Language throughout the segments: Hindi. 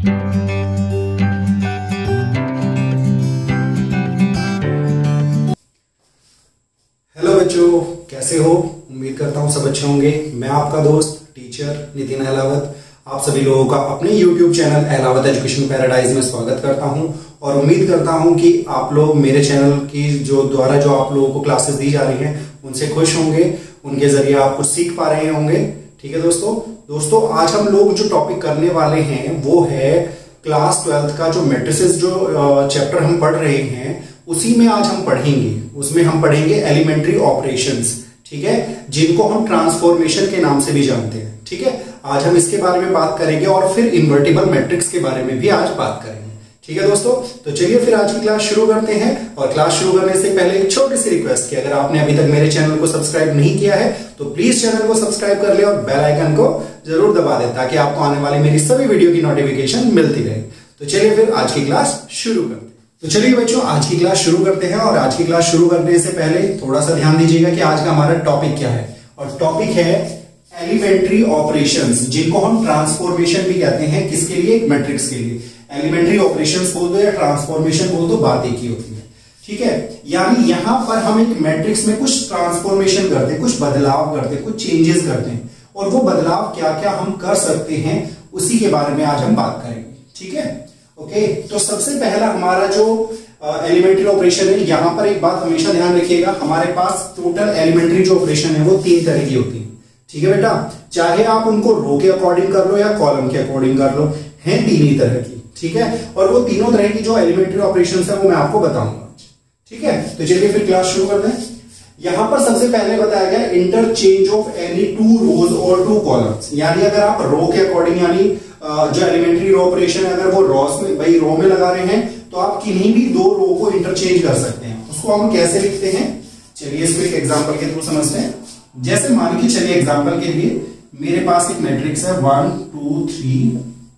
हेलो बच्चों, कैसे हो? उम्मीद करता हूँ सब अच्छे होंगे। मैं आपका दोस्त टीचर नितिन अहलावत आप सभी लोगों का अपने YouTube channel Ahlawat education paradise में स्वागत करता हूं और उम्मीद करता हूं कि आप लोग मेरे चैनल की द्वारा जो आप लोगों को क्लासेस दी जा रही हैं उनसे खुश होंगे, उनके जरिए आप कुछ सीख पा रहे होंगे। ठीक है दोस्तों, आज हम लोग जो टॉपिक करने वाले हैं वो है क्लास 12th का जो मैट्रिसेस जो चैप्टर हम पढ़ रहे हैं उसी में आज हम पढ़ेंगे। उसमें हम पढ़ेंगे एलिमेंट्री ऑपरेशंस, ठीक है, जिनको हम ट्रांसफॉर्मेशन के नाम से भी जानते हैं। ठीक है, आज हम इसके बारे में बात करेंगे और फिर इन्वर्टिबल मैट्रिक्स के बारे में भी आज बात करेंगे। ठीक है दोस्तों, तो चलिए फिर आज की क्लास शुरू करते हैं। और क्लास शुरू करने से पहले एक छोटी सी रिक्वेस्ट कि अगर आपने अभी तक मेरे चैनल को सब्सक्राइब नहीं किया है तो प्लीज चैनल को सब्सक्राइब कर ले और बेल आइकन को जरूर दबा दे ताकि आपको आने वाली मेरी सभी वीडियो की नोटिफिकेशन मिलती रहे। तो चलिए फिर आज की क्लास शुरू करते हैं। तो चलिए बच्चों, आज की क्लास शुरू करते हैं। और आज की क्लास शुरू करने से पहले थोड़ा सा ध्यान दीजिएगा कि आज का हमारा टॉपिक क्या है। और टॉपिक है एलिमेंट्री ऑपरेशंस, जिनको हम ट्रांसफॉर्मेशन भी कहते हैं। किसके लिए? मैट्रिक्स के लिए। एलिमेंट्री ऑपरेशंस बोल दो या ट्रांसफॉर्मेशन बोल दो, बात एक ही होती है। ठीक है, यानी यहां पर हम एक मैट्रिक्स में कुछ ट्रांसफॉर्मेशन करते हैं, कुछ बदलाव करते हैं, कुछ चेंजेस करते हैं। और वो बदलाव क्या क्या हम कर सकते हैं उसी के बारे में आज हम बात करेंगे। ठीक है, ओके। तो सबसे पहला हमारा जो एलिमेंट्री ऑपरेशन है, यहां पर एक बात हमेशा ध्यान रखिएगा, हमारे पास टोटल एलिमेंट्री जो ऑपरेशन है वो 3 तरह की होती है। ठीक है बेटा, चाहे आप उनको रो के अकॉर्डिंग कर लो या कॉलम के अकॉर्डिंग कर लो, हैं 3 ही तरह की। ठीक है, और वो तीनों तरह की जो एलिमेंट्री ऑपरेशंस है वो मैं आपको बताऊंगा। ठीक है, तो चलिए फिर क्लास शुरू करते हैं। यहां पर सबसे पहले बताया गया इंटरचेंज ऑफ एनी 2 रोज और 2 कॉलम्स। यानी अगर आप रो के अकॉर्डिंग, यानी जो एलिमेंट्री रो ऑपरेशन है, अगर वो रॉस में भाई रो में लगा रहे हैं तो आप किन्हीं भी 2 रो को इंटरचेंज कर सकते हैं। उसको हम कैसे लिखते हैं, चलिए इसको एक एग्जांपल के थ्रू समझते हैं। जैसे मान के चलिए एग्जांपल के लिए मेरे पास एक मैट्रिक्स है 1 2 3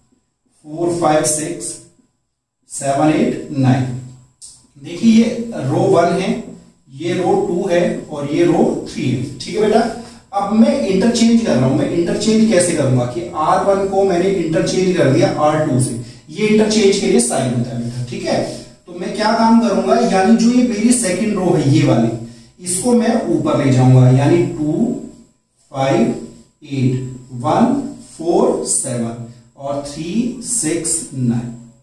4 5 6 7 8 9। देखिए ये रो 1 है, ये रो 2 है और ये रो 3 है। ठीक है बेटा, अब मैं इंटरचेंज कर रहा हूं। मैं इंटरचेंज कैसे करूंगा कि R1 को मैंने इंटरचेंज कर दिया R2 से। ये इंटरचेंज के लिए साइन होता है बेटा। ठीक है, तो मैं क्या काम करूंगा, यानी जो ये मेरी सेकंड रो है ये वाली, इसको मैं ऊपर ले जाऊंगा, यानी 2 5 8 1 4 7 और 3 6 9।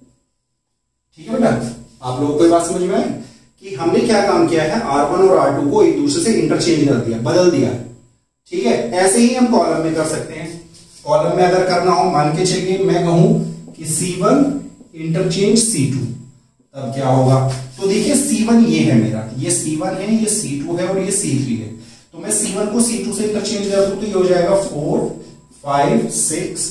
ठीक है बेटा, आप लोगों को बात समझ में आई कि हमने क्या काम किया है, R1 और R2 को एक दूसरे से इंटरचेंज कर दिया, बदल दिया। ठीक है, ऐसे ही हम कॉलम में कर सकते हैं। कॉलम में अगर करना हो, मान के चलिए मैं कहूं कि C1 इंटरचेंज C2, तब क्या होगा, तो देखिए C1 ये है मेरा, ये C1 है, ये C2 है और ये C3 है। तो मैं C1 को C2 से इंटरचेंज कर दूं तो ये हो जाएगा 4 5 6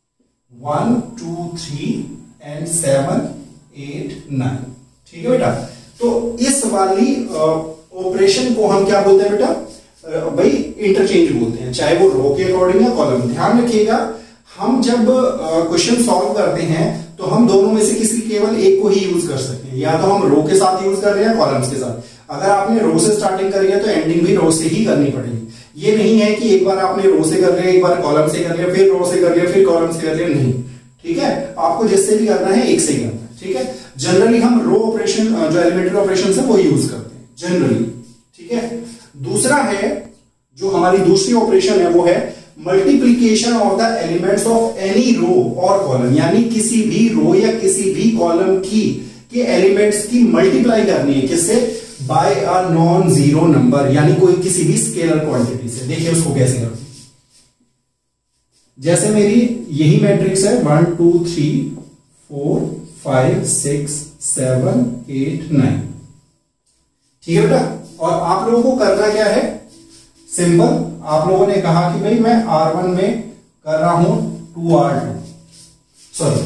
1 2 3 एंड 7 8 9। ठीक है बेटा, तो इस वाली ऑपरेशन को हम क्या बोलते हैं बेटा, भाई इंटरचेंज बोलते हैं, चाहे वो रो के अकॉर्डिंग या कॉलम। ध्यान रखिएगा, हम जब क्वेश्चन सॉल्व करते हैं तो हम दोनों में से किसी केवल एक को ही यूज कर सकते हैं। या तो हम रो के साथ यूज कर रहे हैं, कॉलम्स के साथ। अगर आपने रो से स्टार्टिंग करी है तो एंडिंग भी रो से ही करनी पड़ेगी। ये नहीं है कि एक बार आपने रो से कर लिया, एक बार कॉलम से कर लिया, फिर रो से कर लिया, फिर कॉलम से कर लिया, नहीं। ठीक है, आपको जिससे भी करना है एक से ही करना है। ठीक है, जनरली हम रो ऑपरेशन जो एलिमेंट्री ऑपरेशन है वो यूज करते हैं जनरली। ठीक है, दूसरा है जो हमारी दूसरी ऑपरेशन है वो है multiplication of the elements of any row और कॉलम। यानी किसी भी रो या किसी भी कॉलम की के एलिमेंट्स की मल्टीप्लाई करनी है, किससे, by a non zero number, यानी कोई किसी भी स्केलर क्वांटिटी से। देखिए उसको कैसे करते हैं। जैसे मेरी यही मैट्रिक्स है 1 2 3 4 5 6 7 8 9। ठीक है बेटा, और आप लोगों को करना क्या है, सिंपल। आप लोगों ने कहा कि भाई मैं R1 में कर रहा हूं 2R2, सॉरी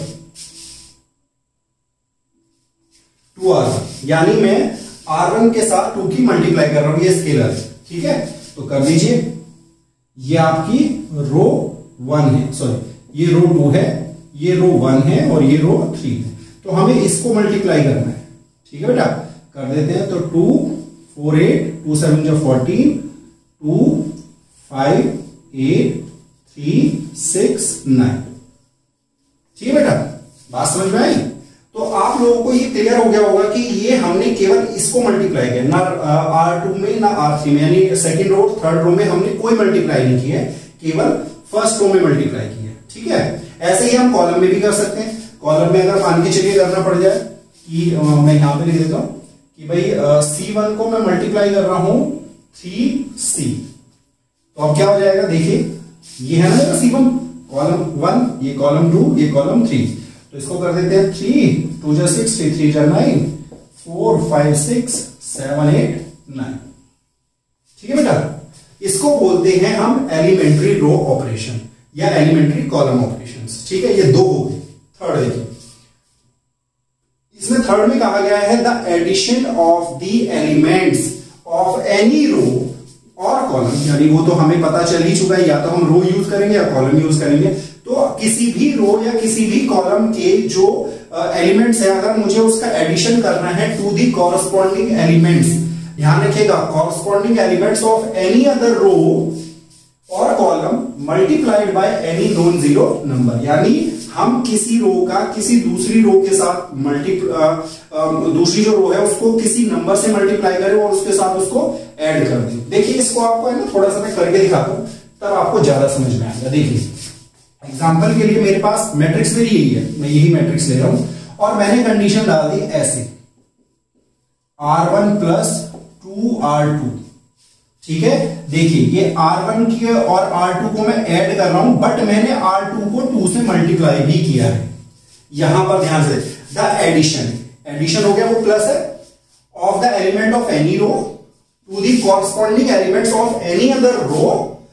2R1, यानी मैं R1 के साथ 2 की मल्टीप्लाई कर रहा हूं, ये स्केलर। ठीक है, तो कर दीजिए, ये आपकी रो 1 है, सॉरी ये रो 2 है, ये रो 1 है और ये रो 3 है। तो हमें इसको मल्टीप्लाई करना है। ठीक है बेटा, कर देते हैं। तो 2 4 8 2 7 14 2 5 8 3 6 9। ठीक है बेटा, बात समझ में आई? तो आप लोगों को ये क्लियर हो गया होगा कि ये हमने केवल इसको मल्टीप्लाई किया, ना R2 में ना R3 में, यानी सेकंड रो थर्ड रो में हमने कोई मल्टीप्लाई नहीं किया है, केवल फर्स्ट रो में मल्टीप्लाई किया है। ठीक है, ऐसे ही हम कॉलम में भी कर सकते हैं। कॉलम में अगर मान के चलिए करना पड़ जाए कि मैं यहां पे लिख देता हूं कि भाई C1 को मैं मल्टीप्लाई कर रहा हूं 3C, तो अब क्या हो जाएगा, देखिए ये है ना C1 कॉलम 1, ये कॉलम 2, ये कॉलम 3, तो इसको कर देते हैं 3 2 जा 6 3 जा 9 4 5 6 7 8 9। ठीक है बेटा, इसको बोलते हैं हम एलिमेंट्री रो ऑपरेशन या एलिमेंट्री कॉलम ऑपरेशंस। ठीक है, ये दो हो गए। थर्ड देखिए, इसमें थर्ड में कहा गया है the addition of the elements of any row और कॉलम, यानी वो तो हमें पता चल ही चुका है, या तो हम रो यूज करेंगे या कॉलम यूज करेंगे। तो किसी भी रो या किसी भी कॉलम के जो एलिमेंट्स है, अगर मुझे उसका एडिशन करना है टू दी कॉरस्पॉन्डिंग एलिमेंट्स, ध्यान रखिएगा, corresponding elements of any other row और column multiplied by any non zero number, यानी हम किसी रो का किसी दूसरी रो के साथ दूसरी जो रो है उसको किसी नंबर से मल्टीप्लाई करें और उसके साथ उसको ऐड कर दें। देखिए इसको आपको है ना थोड़ा सा मैं करके दिखाता हूं, तब आपको ज्यादा समझ में आएगा। देखिए एग्जांपल के लिए मेरे पास मैट्रिक्स मेरी यही है, मैं यही मैट्रिक्स ले रहा हूं और मैंने कंडीशन डाल दी ऐसे R1 प्लस 2R2। ठीक है, देखिए ये R1 की और R2 को मैं ऐड कर रहा हूं, बट मैंने R2 को 2 से मल्टीप्लाई भी किया है। यहां पर ध्यान से द एडिशन हो गया, वो प्लस है, of the element of any row to the corresponding elements of any other row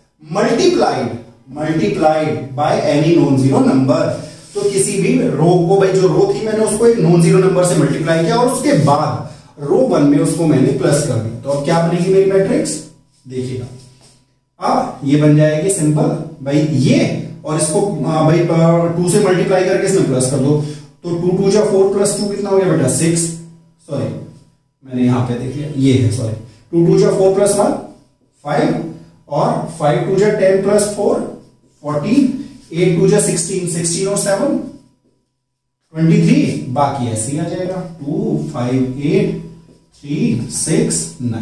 multiplied by any non zero number. तो किसी भी रो को, भाई जो रो थी मैंने उसको एक नॉन जीरो नंबर से मल्टीप्लाई किया और उसके बाद रो 1 में उसको मैंने प्लस कर दिया। तो अब क्या बनेगी मेरी मैट्रिक्स, देखिएगा अब ये बन जाएगी सिंपल भाई ये, और इसको भाई 2 से मल्टीप्लाई करके इसमें प्लस कर दो, तो 2 2 जा 4 प्लस 2 कितना हो गया बेटा 6, सॉरी मैंने यहां पे देख लिया, ये है सॉरी 2 2 जा 4 प्लस 1 5, और 5 2 जा 10 प्लस 4 14, 8 2 जा 16 16 और 7 23, बाकी ऐसे ही आ जाएगा 2 5 8 3 6 9।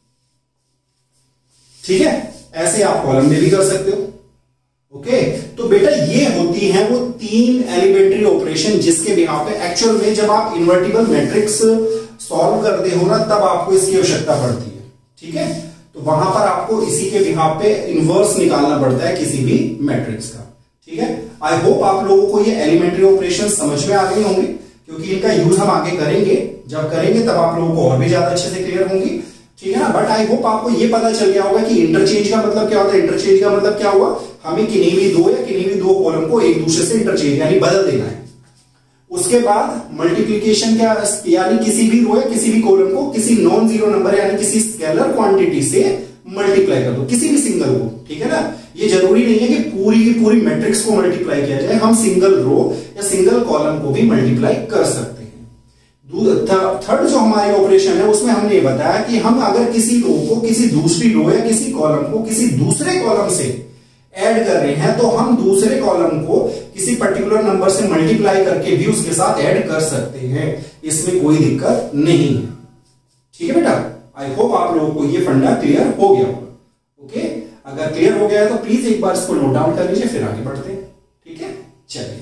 ठीक है, ऐसे आप कॉलम में भी कर सकते हो। ओके, तो बेटा ये होती हैं वो 3 एलिमेंट्री ऑपरेशन जिसके बिहाफ पे एक्चुअल में जब आप इन्वर्टिबल मैट्रिक्स सॉल्व करते हो ना तब आपको इसकी आवश्यकता पड़ती है। ठीक है, तो वहां पर आपको इसी के बिहाफ पे इनवर्स निकालना पड़ता है किसी भी मैट्रिक्स का। ठीक है, आई होप आप लोगों को ये एलिमेंट्री ऑपरेशन समझ में आ गए होंगे, क्योंकि इनका यूज हम आगे करेंगे, जब करेंगे तब आप लोगों को और भी ज्यादा अच्छे से क्लियर होंगी। ठीक है ना, बट आई होप आपको ये पता चल गया होगा कि इंटरचेंज का मतलब क्या होता है। इंटरचेंज का मतलब क्या हुआ, हमें किन्हीं भी दो कॉलम को एक दूसरे से इंटरचेंज यानी बदल देना है। उसके बाद मल्टीप्लीकेशन क्या, यानी किसी भी रो या किसी भी कॉलम को किसी नॉन जीरो नंबर यानी किसी स्केलर क्वांटिटी से मल्टीप्लाई कर दो, किसी भी सिंगल को। ठीक है ना, ये जरूरी नहीं है कि पूरी की पूरी मैट्रिक्स को मल्टीप्लाई किया जाए, हम सिंगल रो या सिंगल कॉलम को भी मल्टीप्लाई कर सकते हैं। थर्ड जो हमारी ऑपरेशन है उसमें हमने ये बताया कि हम अगर किसी रो को किसी दूसरी रो या किसी कॉलम को किसी दूसरे कॉलम से ऐड कर रहे हैं तो हम दूसरे कॉलम को किसी पर्टिकुलर नंबर से मल्टीप्लाई करके भी उसके साथ ऐड कर सकते हैं, इसमें कोई दिक्कत नहीं है। ठीक है बेटा, आई होप आप लोगों को ये फंडा क्लियर हो गया होगा। ओके, अगर क्लियर हो गया है तो प्लीज एक बार इसको नोट डाउन कर लीजिए, फिर आगे बढ़ते हैं। ठीक है, चलिए।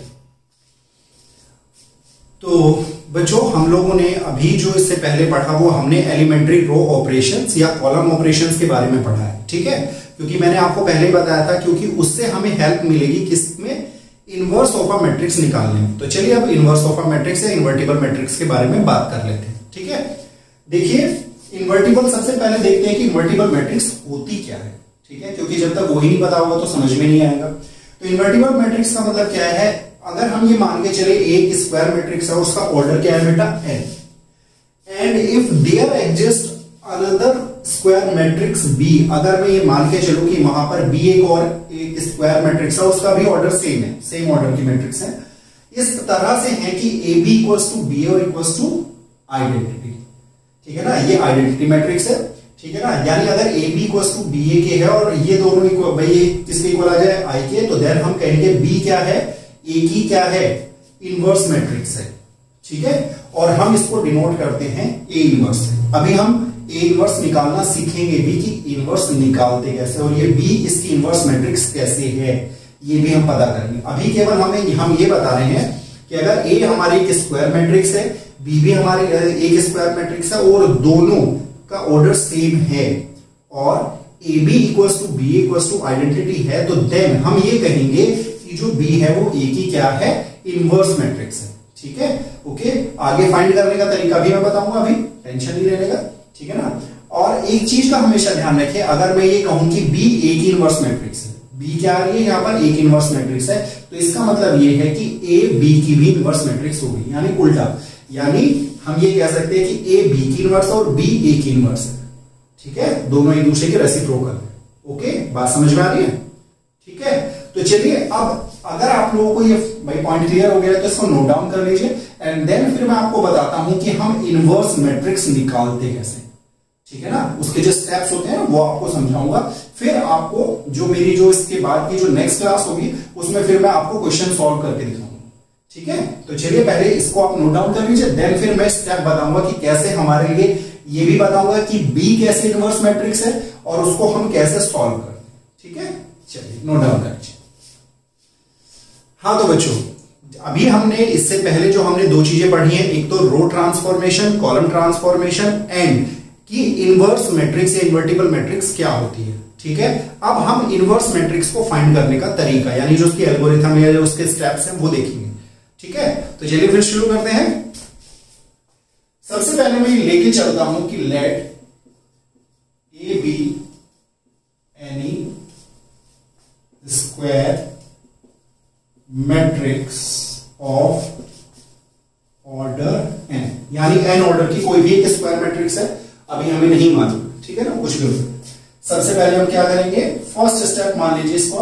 तो बच्चों हम लोगों ने अभी जो इससे पहले पढ़ा वो हमने एलिमेंट्री रो ऑपरेशंस या कॉलम ऑपरेशंस के बारे में पढ़ा है। ठीक है, क्योंकि मैंने आपको पहले ही बताया था, क्योंकि उससे हमें हेल्प मिलेगी किसमें, इनवर्स ऑफ अ मैट्रिक्स निकालने में। तो चलिए अब इनवर्स ऑफ अ मैट्रिक्स या इन्वर्टिबल मैट्रिक्स के बारे में बात कर लेते हैं। ठीक है, देखिए इन्वर्टिबल, सबसे पहले देखते हैं कि इन्वर्टिबल मैट्रिक्स होती क्या है। ठीक है, क्योंकि जब तक वो ही नहीं पता होगा तो समझ में नहीं आएगा। तो इन्वर्टिबल मैट्रिक्स का मतलब क्या है, अगर हम ये मान के चले एक स्क्वायर मैट्रिक्स है, उसका ऑर्डर क्या है बेटा n, and if there exist another square matrix B, अगर मैं ये मान के चलूं कि वहां पर B एक और एक स्क्वायर मैट्रिक्स है, उसका भी ऑर्डर सेम है, सेम ऑर्डर की मैट्रिक्स है, इस तरह से है कि AB इक्वल्स टू B और इक्वल्स टू आइडेंटिटी। ठीक है ना, ये आइडेंटिटी मैट्रिक्स है। ठीक है ना, यानी अगर AB इक्वल्स टू BA के है और ये दोनों इक्वल, भाई ये किसके इक्वल आ जाए I के, तो देन हम कहेंगे B क्या है, A की क्या है, इनवर्स मैट्रिक्स है, ठीक है, और हम इसको डिनोट करते हैं ए इनवर्स से। अभी हम ए इनवर्स निकालना सीखेंगे भी कि इनवर्स निकालते कैसे, और ये बी इसकी इनवर्स मैट्रिक्स कैसे है ये भी हम पता करेंगे। अभी केवल हम ये बता रहे हैं कि अगर ए हमारी एक स्क्वायर मैट्रिक्स है, बी भी हमारी एक स्क्वायर मैट्रिक्स है, और दोनों का ऑर्डर सेम है, और A B equals to B equals to identity है, तो देन हम ये कहेंगे कि जो बी है वो ए की क्या है, इनवर्स मैट्रिक्स है, ठीक है। ओके, आगे फाइंड करने का तरीका भी मैं बताऊंगा, अभी टेंशन नहीं लेने का, ठीक है ना। और एक चीज का हमेशा ध्यान रखें, अगर मैं ये कहूं कि बी ए की इनवर्स मैट्रिक्स है, बी क्या आ रही है यहाँ पर, ए की इनवर्स मैट्रिक्स है, तो इसका मतलब ये है कि ए बी की भी इनवर्स मैट्रिक्स होगी, यानी उल्टा, यानी हम ये कह सकते हैं कि ए बी की इनवर्स और बी ए की इनवर्स है, ठीक है, दोनों एक दूसरे के रेसिप्रोकल है। ओके, बात समझ में आ रही है, ठीक है। तो चलिए, अब अगर आप लोगों को ये भाई पॉइंट क्लियर हो गया है तो इसको नोट डाउन कर लीजिए, एंड देन फिर मैं आपको बताता हूं कि हम इनवर्स मैट्रिक्स निकालते कैसे, ठीक है ना। उसके जो स्टेप्स होते हैं वो आपको समझाऊंगा, फिर आपको जो मेरी जो इसके बाद की जो नेक्स्ट क्लास होगी उसमें फिर मैं आपको क्वेश्चन सॉल्व करके दिखाऊंगा, ठीक है। तो चलिए पहले इसको आप नोट डाउन कर लीजिए, देन फिर मैं स्टेप बताऊंगा कि कैसे हमारे लिए, ये भी बताऊंगा कि बी कैसे इनवर्स मैट्रिक्स है और उसको हम कैसे सॉल्व करते हैं, ठीक है। चलिए नोट डाउन कर लीजिए। हाँ तो बच्चों, अभी हमने इससे पहले जो हमने दो चीजें पढ़ी हैं, एक तो row transformation, column transformation, and कि इनवर्स मैट्रिक्स या इन्वर्टिबल मैट्रिक्स क्या होती है, ठीक है। अब हम इनवर्स मैट्रिक्स को फाइंड करने का तरीका, यानी जो उसकी एल्गोरिथम या जो उसके स्टेप्स हैं वो देखेंगे, ठीक है। तो चलिए फिर शुरू करते हैं। सबसे पहले मैं लेके चलता हूं कि let A be any square matrix of order N, यानी एन ऑर्डर की कोई भी एक स्क्वायर मैट्रिक्स है, अभी हमें नहीं मालूम, ठीक है ना, कुछ भी हो सकता है। सबसे पहले हम क्या करेंगे, फर्स्ट स्टेप मान लीजिए इसको,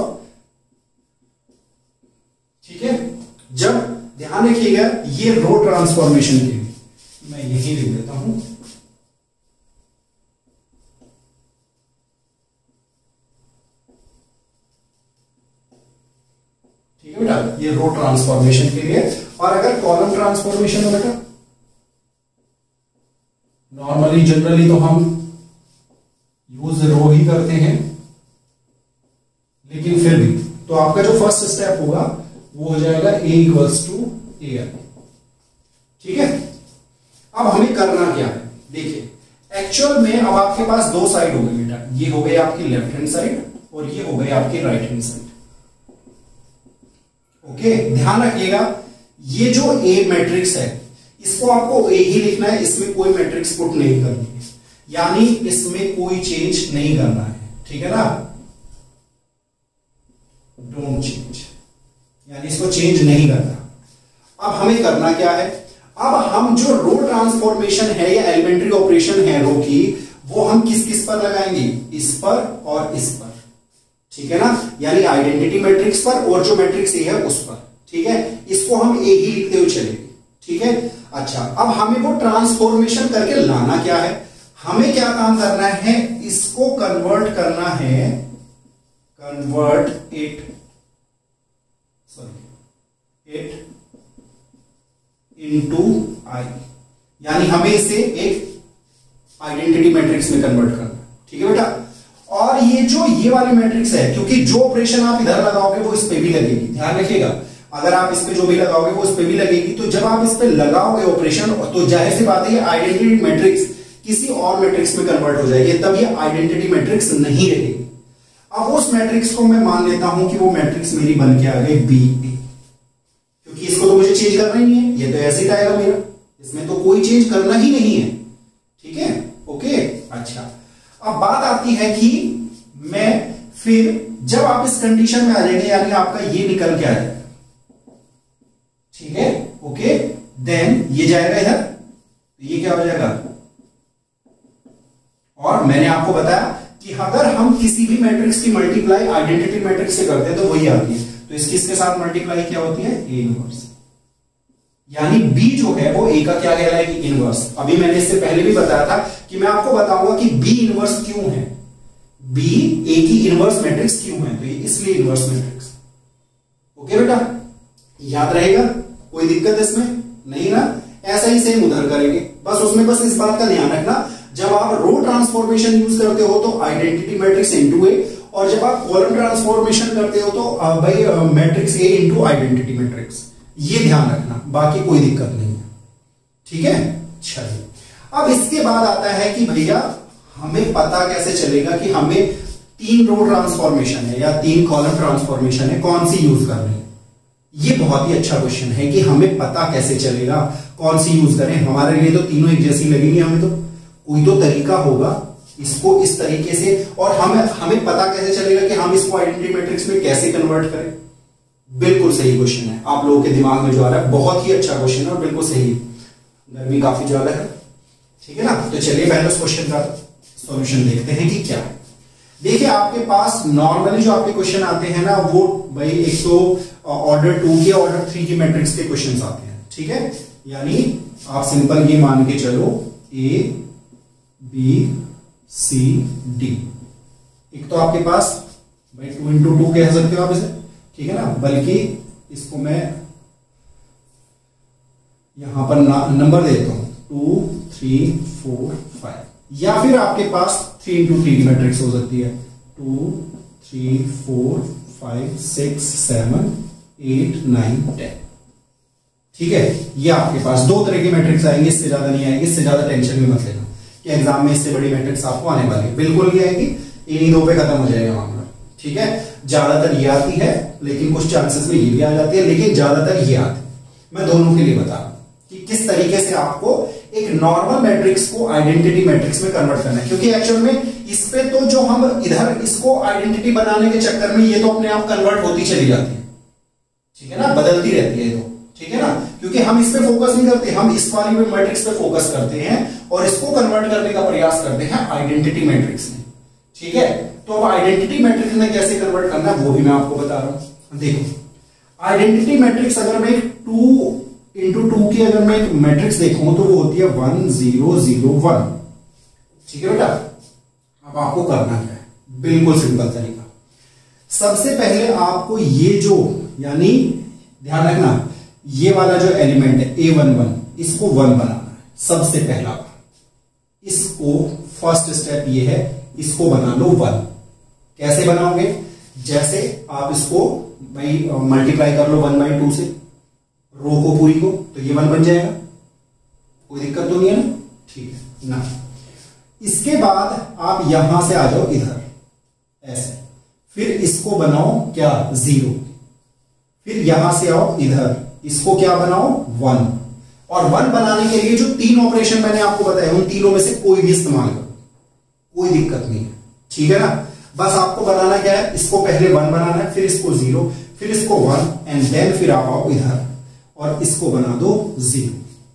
ठीक है। जब ध्यान रखिएगा ये रो ट्रांसफॉर्मेशन के लिए मैं यही लिख देता हूं, ठीक है बेटा, ये रो ट्रांसफॉर्मेशन के लिए। और अगर कॉलम ट्रांसफॉर्मेशन हो बेटा, नॉर्मली जनरली तो हम यूज रो ही करते हैं, लेकिन फिर भी तो आपका जो फर्स्ट स्टेप होगा वो हो जाएगा ए इक्वल्स टू ए, ठीक है। अब हमें करना क्या है, देखिए एक्चुअल में अब आपके पास दो साइड हो गई बेटा, ये हो गई आपकी लेफ्ट हैंड साइड और ये हो गई आपकी राइट हैंड साइड। ओके, ध्यान रखिएगा ये जो ए मैट्रिक्स है इसको आपको ए ही लिखना है, इसमें कोई मैट्रिक्स पुट नहीं करनी है, यानी इसमें कोई चेंज नहीं करना है, ठीक है ना, डोंट चेंज, यानी इसको चेंज नहीं करना। अब हमें करना क्या है, अब हम जो रो ट्रांसफॉर्मेशन है या एलिमेंट्री ऑपरेशन है रो की, वो हम किस किस पर लगाएंगे, इस पर और इस पर, ठीक है ना, यानी आइडेंटिटी मैट्रिक्स पर और जो मैट्रिक्स ए है उस पर, ठीक है। इसको हम ए ही लिखते हुए चलेंगे, ठीक है। अच्छा, अब हमें वो ट्रांसफॉर्मेशन करके लाना क्या है, हमें क्या काम करना है, इसको कन्वर्ट करना है, कन्वर्ट इट इनटू आई, यानी हमें इसे एक आइडेंटिटी मैट्रिक्स में कन्वर्ट करना, ठीक है बेटा। और ये वाली मैट्रिक्स है, क्योंकि जो ऑपरेशन आप इधर लगाओगे वो इस पे भी लगेगी, ध्यान रखिएगा, अगर आप इस पे जो भी लगाओगे वो इस पे भी लगेगी, तो जब आप इस पे लगाओगे ऑपरेशन तो जाहिर सी बात है ये आइडेंटिटी मैट्रिक्स किसी और मैट्रिक्स में कन्वर्ट हो जाएगी, तब ये आइडेंटिटी मैट्रिक्स नहीं रहेगी। अब उस मैट्रिक्स को मैं मान लेता हूं कि वो मैट्रिक्स मेरी बन के आ गई बी, क्योंकि इसको तो मुझे चेंज करना ही नहीं है, ये तो ऐसे ही आएगा मेरा, इसमें तो कोई चेंज करना ही नहीं है, ठीक है। ओके, अच्छा, अब बात आती है कि मैं फिर जब आप इस कंडीशन में आ जाएंगे, यानी आपका ये निकल के आ जाएगा, ठीक है। ओके, देन ये जाएगा इधर, तो ये क्या हो जाएगा, और मैंने आपको बताया कि अगर हम किसी भी मैट्रिक्स की मल्टीप्लाई आइडेंटिटी मैट्रिक्स से करते हैं तो वही आती है, तो इसके साथ मल्टीप्लाई क्या होती है, ए इनवर्स, यानी बी जो है वो ए का क्या कहलाएगी, इनवर्स। अभी मैंने इससे पहले भी बताया था कि मैं आपको बताऊंगा कि बी इनवर्स क्यों है, बी ए की इनवर्स मैट्रिक्स क्यों है, तो ये इसलिए इनवर्स मैट्रिक्स। ओके बेटा, याद रहेगा, कोई दिक्कत इसमें नहीं ना। ऐसा ही सेम उधर करेंगे, बस उसमें बस इस बात का ध्यान रखना, जब आप रो ट्रांसफॉर्मेशन यूज करते हो तो आइडेंटिटी मैट्रिक्स इनटू ए, और जब आप कॉलम ट्रांसफॉर्मेशन करते हो तो भाई matrix A into identity matrix, ये ध्यान रखना, बाकी कोई दिक्कत नहीं है। ठीक है, चलिए अब इसके बाद आता है कि भैया हमें पता कैसे चलेगा कि हमें 3 रो ट्रांसफॉर्मेशन है या 3 कॉलम ट्रांसफॉर्मेशन है, कौन सी यूज करनी है। ये बहुत ही अच्छा क्वेश्चन है कि हमें पता कैसे चलेगा कौन सी यूज करें। हमारे लिए तो तीनों एक जैसी लगेंगी, हमें तो कोई तो तरीका होगा इसको इस तरीके से, और हमें पता कैसे चलेगा कि हम इसको आइडेंटिटी मैट्रिक्स में कैसे कन्वर्ट करें। बिल्कुल सही क्वेश्चन है, आप लोगों के दिमाग में जो आ रहा है बहुत ही अच्छा क्वेश्चन है और बिल्कुल सही। गर्मी काफी ज्यादा है, ठीक है ना। तो चलिए पहले उस क्वेश्चन का सॉल्यूशन देखते हैं कि क्या है। देखिए आपके पास नॉर्मली जो आपके क्वेश्चन आते हैं ना, वो भाई एक तो ऑर्डर 2 के ऑर्डर 3 की मैट्रिक्स के क्वेश्चन आते हैं, ठीक है। यानी आप सिंपल ये मान के चलो ए बी सी डी। एक तो आपके पास भाई 2 इंटू 2 कह सकते हो आप इसे, ठीक है ना, बल्कि इसको मैं यहां पर नंबर देता हूं 2 3 4 5, या फिर आपके पास 3 इंटू 3 की मैट्रिक्स हो सकती है 2 3 4 5 6 7 8 9 10। ठीक है, ये आपके पास 2 तरह की मैट्रिक्स आएंगे, इससे ज्यादा नहीं आएंगे। इससे ज्यादा टेंशन भी मत लेना कि एग्जाम में इससे बड़ी मैट्रिक्स आपको आने वाली है, बिल्कुल नहीं आएगी। इन्हीं 2 पे खत्म हो जाएगा मामला, ठीक है। ज्यादातर ये आती है, लेकिन कुछ चांसेस में ये भी आ जाती है, लेकिन ज्यादातर ये आती है। मैं दोनों के लिए बता रहा हूं कि किस तरीके से आपको एक नॉर्मल मैट्रिक्स को आइडेंटिटी मैट्रिक्स में कन्वर्ट करना है, क्योंकि एक्चुअल में इस पे तो जो हम इधर इसको आइडेंटिटी बनाने के चक्कर में ये तो अपने आप कन्वर्ट होती चली जाती है, ठीक है ना, बदलती रहती है तो, ठीक है ना, क्योंकि हम इस पे फोकस नहीं करते, हम इस वाली मैट्रिक्स पे फोकस करते हैं और इसको कन्वर्ट करने का प्रयास करते हैं आइडेंटिटी मैट्रिक्स में, ठीक है। तो अब आइडेंटिटी मैट्रिक्स में कैसे कन्वर्ट करना है वो भी मैं आपको बता रहा हूं। देखो आइडेंटिटी मैट्रिक्स अगर मैं 2 इंटू 2 की अगर मैं एक मैट्रिक्स देखूं तो वो होती है 1 0 0 1, ठीक है बेटा। अब आपको करना क्या है, बिल्कुल सिंपल तरीका। सबसे पहले आपको ये जो, यानी ध्यान रखना, ये वाला जो एलिमेंट है A11 इसको 1 बनाना है सबसे पहला। इसको फर्स्ट स्टेप ये है, इसको बना लो 1। कैसे बनाओगे, जैसे आप इसको भाई मल्टीप्लाई कर लो 1/2 से, रो को पूरी को, तो ये 1 बन जाएगा, कोई दिक्कत तो नहीं है ना, ठीक है ना। इसके बाद आप यहां से आ जाओ इधर ऐसे, फिर इसको बनाओ क्या 0, फिर यहां से आओ इधर, इसको क्या बनाओ 1, और 1 बनाने के लिए जो 3 ऑपरेशन मैंने आपको बताया उन तीनों में से कोई भी इस्तेमाल करो, कोई दिक्कत नहीं है, ठीक है ना। बस आपको बनाना क्या है, इसको पहले 1 बनाना है, फिर इसको 0, फिर इसको 1 एंड देन फिर आप आओ इधर और इसको बना दो 0,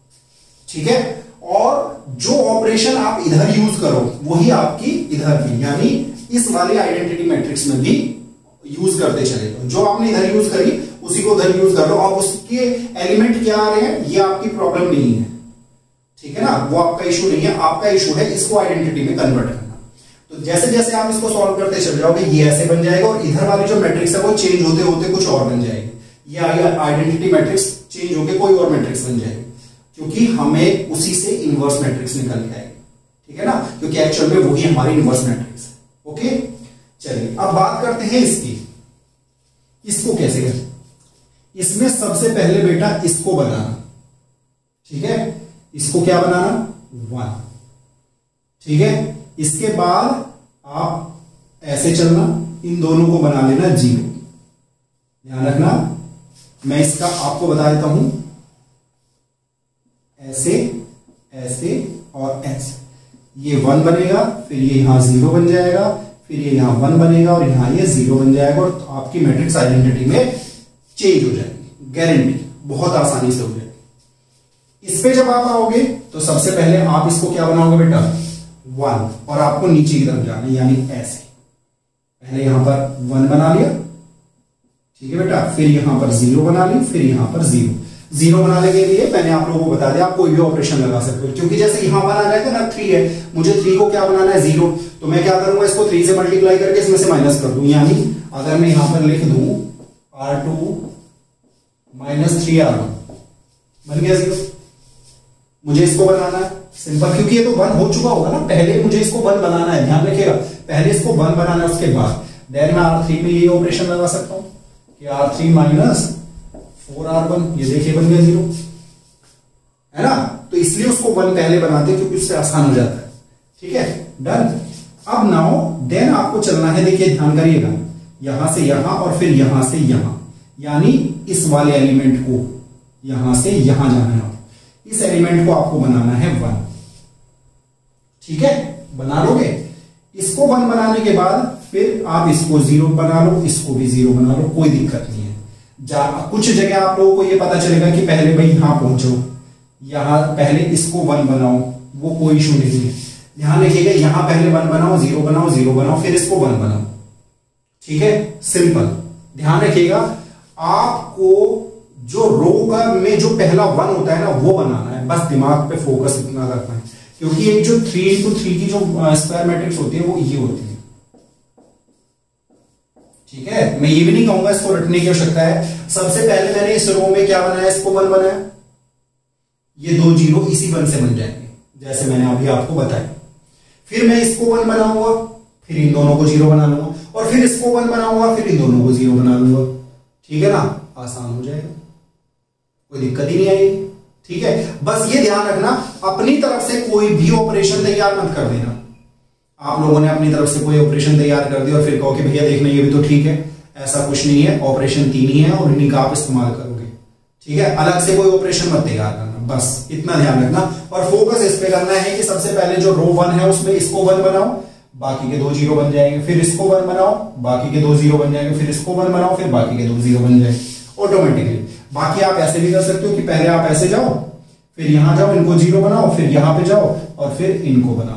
ठीक है। और जो ऑपरेशन आप इधर यूज करो वही आपकी इधर भी, यानी इस वाले आइडेंटिटी मैट्रिक्स में भी यूज करते चले जाओ। जो आपने इधर यूज करी उसी को उधर यूज कर लो, और उसके एलिमेंट क्या आ रहे हैं ये आपकी प्रॉब्लम नहीं है, ठीक है ना, वो आपका इशू नहीं है। आपका इशू है इसको आइडेंटिटी में कन्वर्ट करना। तो जैसे जैसे आप इसको सॉल्व करते चले जाओगे ये ऐसे बन जाएगा, और इधर वाली जो मैट्रिक्स है वो चेंज होते होते कुछ और बन जाएगी, या आइडेंटिटी मैट्रिक्स चेंज होकर कोई और मैट्रिक्स बन जाएगी, क्योंकि हमें उसी से इनवर्स मैट्रिक्स निकल के आएगी, ठीक है ना, क्योंकि एक्चुअल में वही हमारी इनवर्स मैट्रिक्स है। ओके, चलिए अब बात करते हैं इसकी, इसको कैसे करें। इसमें सबसे पहले बेटा इसको बनाना, ठीक है, इसको क्या बनाना 1, ठीक है। इसके बाद आप ऐसे चलना, इन दोनों को बना लेना 0। ध्यान रखना, मैं इसका आपको बता देता हूं, ऐसे ऐसे और ऐसे, ये 1 बनेगा, फिर ये यहां 0 बन जाएगा, फिर ये यहां 1 बनेगा और यहां ये 0 बन जाएगा, और आपकी मैट्रिक्स आइडेंटिटी में चेंज हो जाएगी, गारंटी, बहुत आसानी से हो जाएगी। इस पे जब आप आओगे तो सबसे पहले आप इसको क्या बनाओगे बेटा 1, और आपको नीचे की तरफ जाना है, यानी ऐसे। पहले यहां पर 1 बना लिया, ठीक है बेटा, फिर यहां पर 0 बना ली, फिर यहां पर 0 बनाने के लिए मैंने आप लोगों को बता दिया, आप कोई भी ऑपरेशन लगा सकते हो, क्योंकि जैसे यहां पर आ जाएगा ना 3 है, मुझे 3 को क्या बनाना है 0, तो मैं क्या करूंगा, इसको 3 से मल्टीप्लाई करके इसमें से माइनस कर दूं। यानी अगर मैं यहां पर लिख दूं R2 - 3R1, बन गया 0। मुझे इसको बनाना है सिंपल, क्योंकि ये तो 1 हो चुका होगा ना, पहले मुझे इसको 1 बनाना है, ध्यान रखिएगा, पहले इसको 1 बनाना है, उसके बाद देन मैं R3 में ये ऑपरेशन लगा सकता हूं कि R3 माइनस 4R1, ये देखिए बन गया 0, है ना। तो इसलिए उसको 1 पहले बनाते हैं क्योंकि उससे आसान हो जाता है। ठीक है, डन। अब नाउ देन आपको चलना है, देखिए ध्यान करिएगा, यहां से यहां और फिर यहां से यहां, यानी इस वाले एलिमेंट को यहां से यहां जाना है, इस एलिमेंट को आपको बनाना है 1। ठीक है, बना लोगे। इसको 1 बनाने के बाद फिर आप इसको 0 बना लो, इसको भी 0 बना लो, कोई दिक्कत नहीं है। कुछ जगह आप लोगों को ये पता चलेगा कि पहले भाई यहां पहुंचो, यहां पहले इसको 1 बनाओ, वो कोई इशू नहीं है। ध्यान रखिएगा, यहां पहले 1 बनाओ, 0 बनाओ, 0 बनाओ, फिर इसको 1 बनाओ। ठीक है, सिंपल। ध्यान रखिएगा, आपको जो रो का में जो पहला 1 होता है ना, वो बनाना है, बस दिमाग पे फोकस इतना करना है, क्योंकि एक जो 3x3 की जो स्क्वायर मैट्रिक्स होती है वो ये होती है। ठीक है, मैं ये भी नहीं कहूंगा इसको रटने की आवश्यकता है। सबसे पहले मैंने इस रो में क्या बनाया, इसको 1 बनाया, ये 2 0 इसी 1 से बन जाएंगे, जैसे मैंने अभी आपको बताया। फिर मैं इसको 1 बनाऊंगा, फिर इन दोनों को 0 बना लूंगा, और फिर इसको 1 बनाऊंगा, फिर इन दोनों को 0 बना लूंगा। ठीक है ना, आसान हो जाएगा, कोई दिक्कत ही नहीं आएगी। ठीक है, बस ये ध्यान रखना, अपनी तरफ से कोई भी ऑपरेशन तैयार मत कर देना। आप लोगों ने अपनी तरफ से कोई ऑपरेशन तैयार कर दिया और फिर कहो कि भैया देखना ये भी तो ठीक है, ऐसा कुछ नहीं है। ऑपरेशन 3 ही है और इन्हीं का आप इस्तेमाल करोगे। ठीक है, अलग से कोई ऑपरेशन मत तैयार करना, बस इतना ध्यान रखना। और फोकस इस पे करना है कि सबसे पहले जो रो 1 है उसमें इसको 1 बनाओ, बाकी के 2 0 बन जाएंगे, फिर इसको 1 बनाओ, बाकी के 2 0 बन जाएंगे, फिर इसको 1 बनाओ, फिर बाकी के 2 0 बन जाएंगे ऑटोमेटिकली। बाकी आप ऐसे भी कर सकते हो कि पहले आप ऐसे जाओ, फिर यहां जाओ, इनको 0 बनाओ, फिर यहां पे जाओ और फिर इनको बनाओ।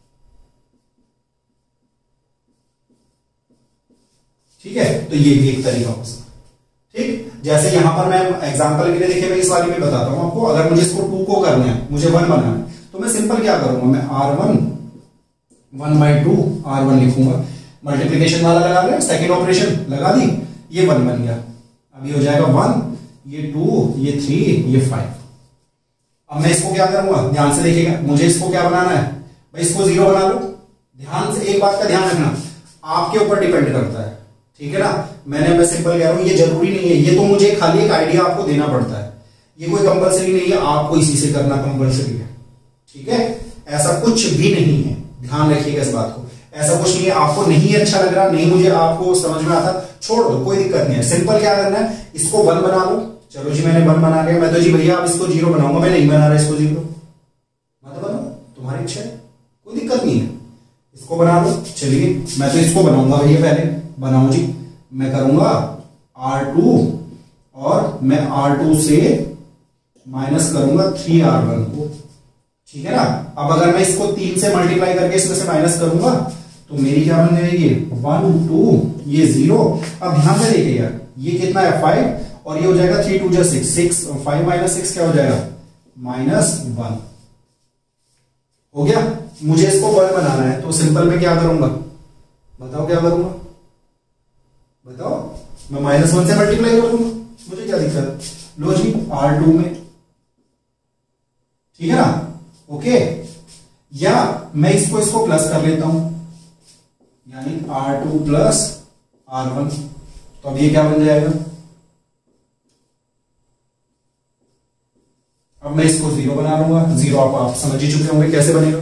ठीक है, तो ये भी एक तरीका हो सकता है। ठीक, जैसे यहां पर मैं एग्जांपल के लिए देखिए, मैं इस वाली में बताता हूं आपको। अगर मुझे इसको 2 को करना है, मुझे 1 बनाना है, तो मैं सिंपल क्या करूंगा, मैं R1 1/2 R1 लिखूंगा, मल्टीप्लीकेशन वाला लगा लिया, सेकेंड ऑपरेशन लगा दी, ये 1 बन गया। अब ये हो जाएगा 1, ये 2, ये 3, ये 5। अब मैं इसको क्या करूंगा, ध्यान से देखिएगा, मुझे इसको क्या बनाना है भाई, इसको 0 बना लो। ध्यान से एक बात का ध्यान रखना, आपके ऊपर डिपेंड करता है। ठीक है ना, मैं सिंपल कह रहा हूं, ये जरूरी नहीं है, ये तो मुझे खाली एक आइडिया आपको देना पड़ता है, ये कोई कंपलसरी नहीं है, आपको इसी से करना कंपलसरी है। ठीक है, ऐसा कुछ भी नहीं है, ध्यान रखिएगा इस बात को। ऐसा कुछ नहीं है, आपको नहीं अच्छा लग रहा, नहीं मुझे आपको समझ में आता, छोड़ दो, कोई दिक्कत नहीं है। सिंपल क्या करना है, इसको 1 बना लो। चलो जी, मैंने 1 बना लिया। मैं तो जी भैया आप इसको 0 बनाऊंगा, मैं नहीं बना रहा इसको 0, मत बनो, तुम्हारी इच्छा है, कोई दिक्कत नहीं है, इसको बना लो। चलिए, मैं तो इसको बनाऊंगा भैया, पहले बनाओ जी। मैं करूंगा R2 और मैं R2 से माइनस करूंगा 3R1 को। ठीक है ना, अब अगर मैं इसको 3 से मल्टीप्लाई करके इसमें से माइनस करूंगा तो मेरी क्या बन जाएगी, 1 2, ये 0। अब ध्यान से देखिए यार, ये कितना है 5, और ये हो जाएगा 3 2 6, 6 5 माइनस 6 क्या हो जाएगा, -1 हो गया। मुझे इसको 1 बनाना है, तो सिंपल में क्या करूंगा, बताओ क्या करूंगा, बताओ, मैं -1 से मल्टीप्लाई कर दूंगा, मुझे क्या दिक्कत। लो जी, R2 में, ठीक है ना, ओके। या मैं इसको प्लस कर लेता हूं, यानी R2 प्लस R1, तो अब ये क्या बन जाएगा, अब मैं इसको 0 बना लूंगा। 0 आप समझ ही चुके होंगे कैसे बनेगा।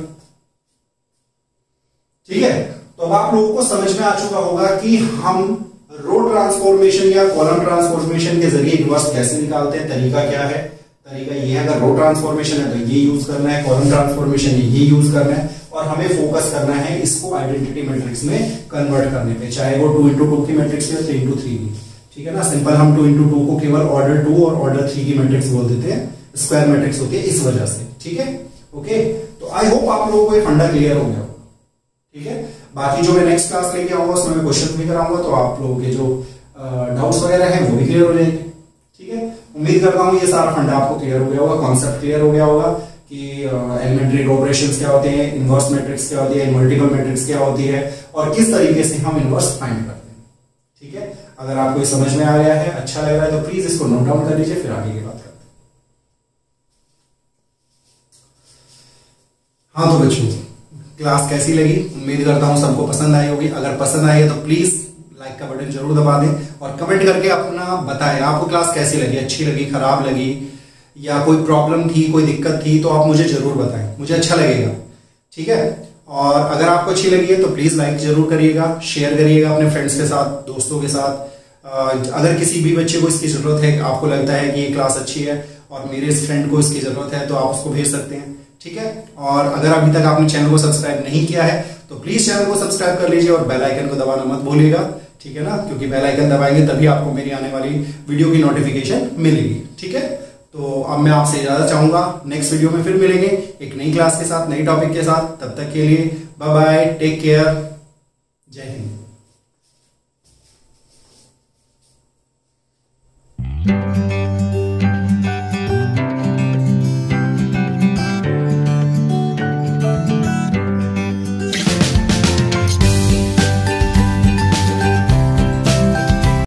ठीक है, तो अब आप लोगों को समझ में आ चुका होगा कि हम रो ट्रांसफॉर्मेशन या कॉलम ट्रांसफॉर्मेशन के जरिए इनवर्स कैसे निकालते हैं। तरीका क्या है, तरीका ये है, अगर रो ट्रांसफॉर्मेशन है तो ये यूज करना है, कॉलम ट्रांसफॉर्मेशन है ये यूज करना है, और हमें फोकस करना है इसको आइडेंटिटी मैट्रिक्स में कन्वर्ट करने पे, चाहे वो 2x2 की मैट्रिक्स या 3x3 की। ठीक है ना, सिंपल हम 2x2 को केवल ऑर्डर 2 और ऑर्डर 3 की मैट्रिक्स बोल देते हैं, स्क्वायर मैट्रिक्स होती है इस वजह से। ठीक है, ओके। तो आई होप आप लोगों को ये फंडा क्लियर हो गया होगा। ठीक है, बाकी जो मैं नेक्स्ट क्लास लेके आऊंगा उसमें मैं क्वेश्चन भी कराऊंगा, तो आप लोगों के जो डाउट्स वगैरह हैं वो भी क्लियर हो जाएंगे। ठीक है, उम्मीद करता हूँ ये सारा फंडा आपको क्लियर हो गया होगा, कॉन्सेप्ट क्लियर हो गया होगा कि एलिमेंट्री ऑपरेशंस क्या होते हैं, इनवर्स मैट्रिक्स क्या होती है, मल्टीपल मैट्रिक्स क्या होती है, और किस तरीके से हम इनवर्स फाइंड करते हैं। ठीक है, अगर आपको ये समझ में आ गया है, अच्छा लग रहा है, तो प्लीज इसको नोट डाउन कर लीजिए, फिर आगे की बात करते हैं। हाँ तो बच्चों, क्लास कैसी लगी? उम्मीद करता हूँ सबको पसंद आई होगी। अगर पसंद आई है तो प्लीज लाइक का बटन जरूर दबा दें और कमेंट करके अपना बताएं आपको क्लास कैसी लगी, अच्छी लगी, खराब लगी, या कोई प्रॉब्लम थी, कोई दिक्कत थी, तो आप मुझे जरूर बताएं, मुझे अच्छा लगेगा। ठीक है, और अगर आपको अच्छी लगी है तो प्लीज लाइक जरूर करिएगा, शेयर करिएगा अपने फ्रेंड्स के साथ, दोस्तों के साथ। अगर किसी भी बच्चे को इसकी जरूरत है, आपको लगता है कि ये क्लास अच्छी है और मेरे इस फ्रेंड को इसकी जरूरत है, तो आप उसको भेज सकते हैं। ठीक है, और अगर अभी तक आपने चैनल को सब्सक्राइब नहीं किया है तो प्लीज चैनल को सब्सक्राइब कर लीजिए और बेल आइकन को दबाना मत भूलिएगा। ठीक है ना, क्योंकि बेल आइकन दबाएंगे तभी आपको मेरी आने वाली वीडियो की नोटिफिकेशन मिलेगी। ठीक है, तो अब मैं आपसे इजाजत चाहूंगा, नेक्स्ट वीडियो में फिर मिलेंगे एक नई क्लास के साथ, नई टॉपिक के साथ। तब तक के लिए बाय बाय, टेक केयर, जय हिंद।